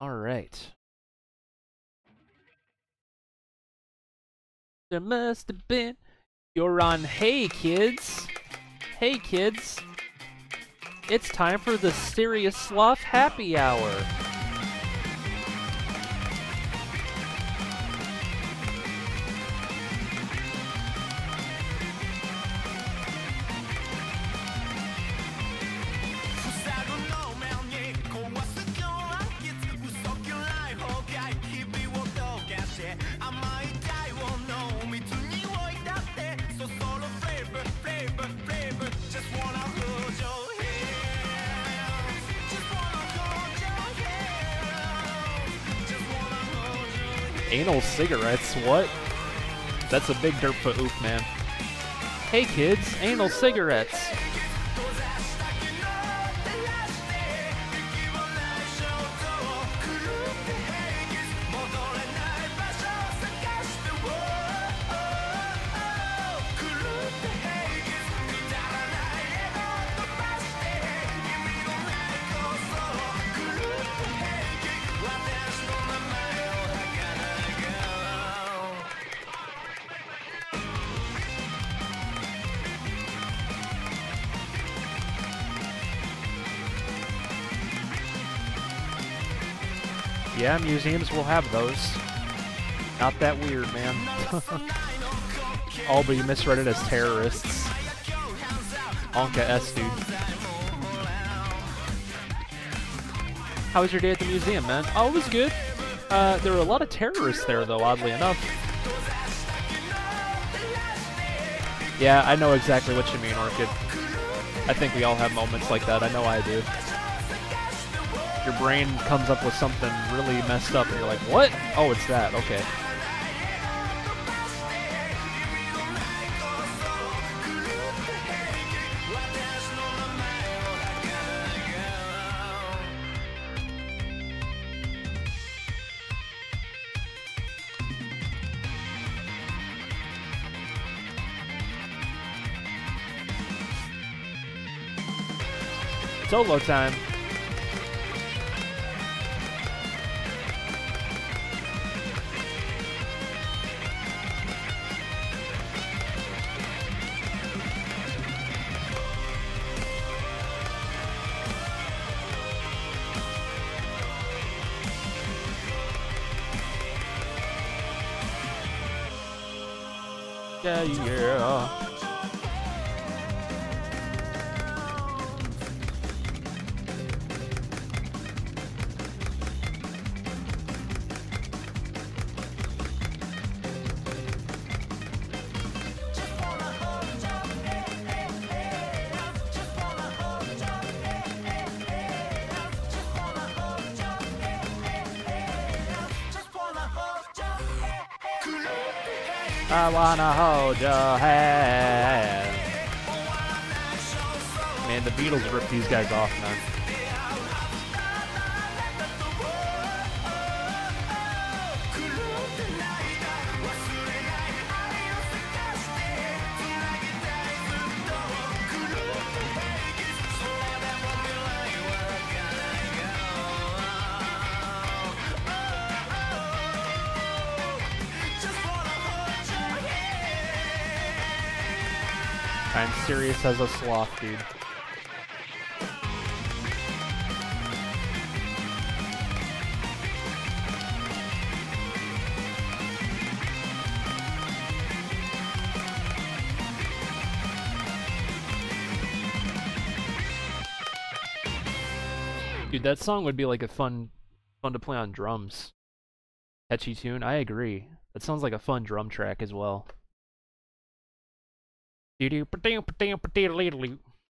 Alright. There must have been... You're on Hey Kids. Hey Kids. It's time for the Serious Sloth Happy Hour. Anal cigarettes, what? That's a big Dirtfoot oof, man. Hey kids, anal cigarettes. Yeah, museums will have those. Not that weird, man. Oh, but you misread it as terrorists. Onka S, dude. How was your day at the museum, man? Oh, it was good. There were a lot of terrorists there, though, oddly enough. Yeah, I know exactly what you mean, Orchid. I think we all have moments like that. I know I do. Your brain comes up with something really messed up and you're like, what? Oh, it's that. Okay. Solo time. Yeah, yeah. I wanna hold your hand. Man, the Beatles ripped these guys off, man. I'm serious as a sloth, dude. Dude, that song would be like a fun to play on drums. Catchy tune, I agree. That sounds like a fun drum track as well.